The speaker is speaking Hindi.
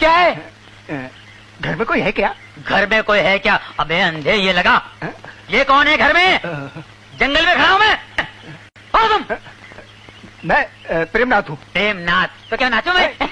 क्या है? घर में कोई है क्या? घर में कोई है क्या? अबे अंधे, ये लगा। ये कौन है घर में? जंगल में खड़ा हूं मैं। और तुम? मैं प्रेमनाथ हूँ। प्रेमनाथ? तो क्या नाचो मैं?